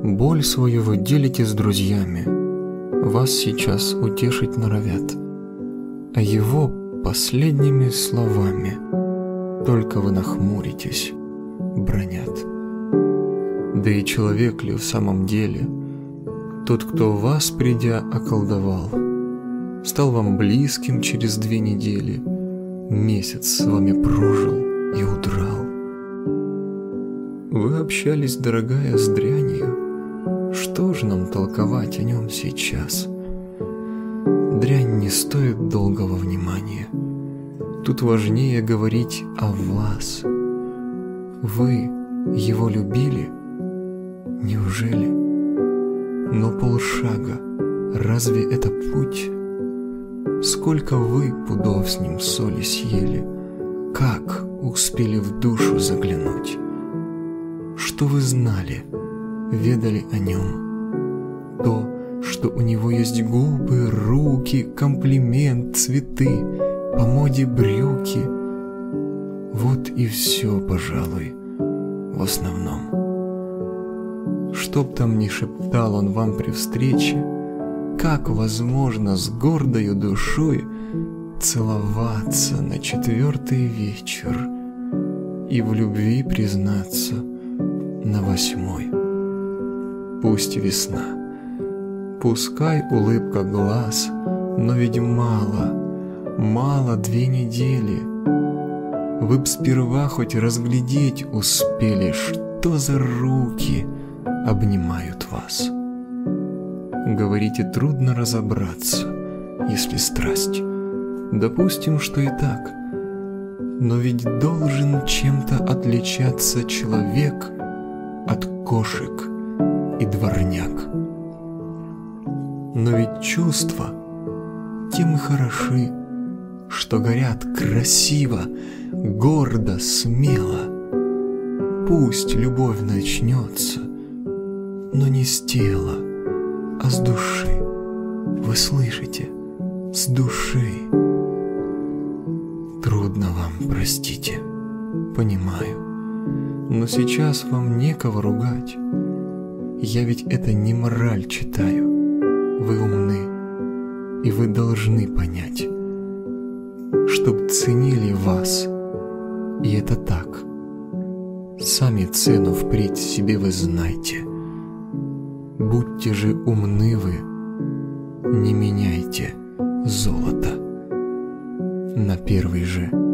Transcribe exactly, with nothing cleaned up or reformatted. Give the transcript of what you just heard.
Боль свою вы делите с друзьями, вас сейчас утешить норовят, а его последними словами только вы нахмуритесь, бранят. Да и человек ли в самом деле тот, кто вас, придя, околдовал, стал вам близким через две недели, месяц с вами прожил и удрал? Вы общались, дорогая, с дрянью, что же нам толковать о нем сейчас? Дрянь не стоит долгого внимания, тут важнее говорить о вас. Вы его любили? Неужели? Но полшага, разве это путь? Сколько вы пудов с ним соли съели? Как успели в душу заглянуть? Что вы знали, ведали о нем? То, что у него есть губы, руки, комплимент, цветы, по моде брюки. Вот и все, пожалуй, в основном. Чтоб там ни шептал он вам при встрече, как возможно с гордою душой целоваться на четвертый вечер и в любви признаться на восьмой? Пусть весна, пускай улыбка глаз, но ведь мало, мало две недели. Вы б сперва хоть разглядеть успели, что за руки обнимают вас. Говорите, трудно разобраться, если страсть. Допустим, что и так. Но ведь должен чем-то отличаться человек от кошек и дворняк. Но ведь чувства тем и хороши, что горят красиво, гордо, смело. Пусть любовь начнется, но не с тела, а с души. Вы слышите? С души. Трудно вам, простите, понимаю, но сейчас вам некого ругать. Я ведь это не мораль читаю. Вы умны, и вы должны понять, чтоб ценили вас, и это так. Сами цену впредь себе вы знайте. Будьте же умны вы, не меняйте золото на первый же